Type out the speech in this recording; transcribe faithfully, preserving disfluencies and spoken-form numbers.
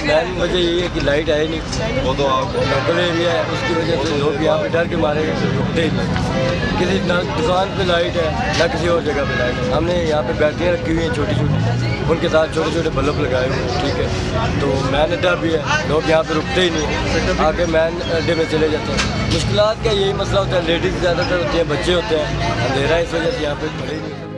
Main वजह यही है कि लाइट है नहीं, वो तो आप लोकल एरिया है, उसकी वजह से लोग यहाँ पे डर के मारे रुकते ही नहीं। किसी ना दुकान पे लाइट है ना किसी और जगह पे लाइट है। हमने यहाँ पे बैटरियाँ रखी हुई हैं छोटी छोटी, उनके साथ छोटे छोटे बल्ब लगाए हुए हैं, ठीक है। तो मैन अड्डा भी है, लोग यहाँ पे रुकते ही नहीं, आके मैन अड्डे में चले जाते हैं। मुश्किलात का यही मसला होता है, लेडीज़ ज़्यादातर होती हैं, बच्चे होते हैं, अंधेरा इस वजह से यहाँ पे खड़े नहीं।